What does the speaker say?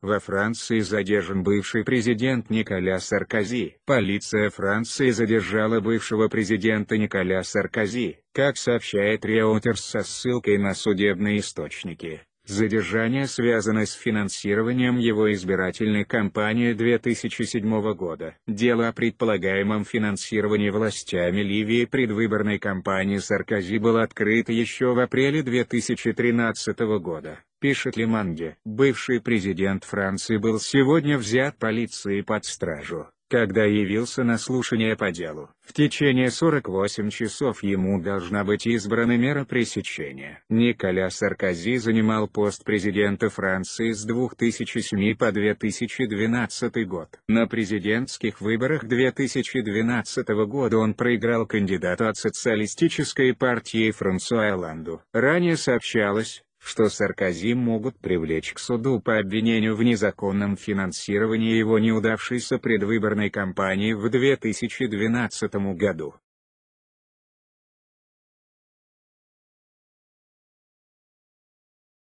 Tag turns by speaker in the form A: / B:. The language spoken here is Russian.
A: Во Франции задержан бывший президент Николя Саркози. Полиция Франции задержала бывшего президента Николя Саркози. Как сообщает Reuters со ссылкой на судебные источники, задержание связано с финансированием его избирательной кампании 2007 года. Дело о предполагаемом финансировании властями Ливии предвыборной кампании Саркози было открыто еще в апреле 2013 года, пишет Le Monde. Бывший президент Франции был сегодня взят полицией под стражу, когда явился на слушание по делу. В течение 48 часов ему должна быть избрана мера пресечения. Николя Саркози занимал пост президента Франции с 2007 по 2012 год. На президентских выборах 2012 года он проиграл кандидату от социалистической партии Франсуа Оланду. Ранее сообщалось, что Саркози могут привлечь к суду по обвинению в незаконном финансировании его неудавшейся предвыборной кампании в 2012 году.